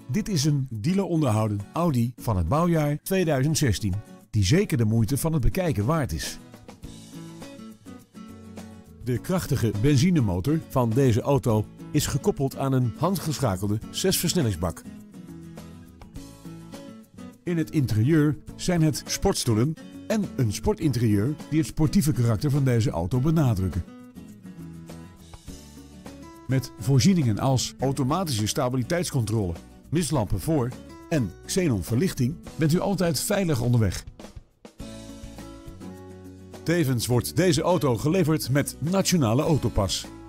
Dit is een dealer onderhouden Audi van het bouwjaar 2016, die zeker de moeite van het bekijken waard is. De krachtige benzinemotor van deze auto is gekoppeld aan een handgeschakelde 6-versnellingsbak. In het interieur zijn het sportstoelen en een sportinterieur die het sportieve karakter van deze auto benadrukken. Met voorzieningen als automatische stabiliteitscontrole, mistlampen voor en xenonverlichting bent u altijd veilig onderweg. Tevens wordt deze auto geleverd met Nationale Autopas.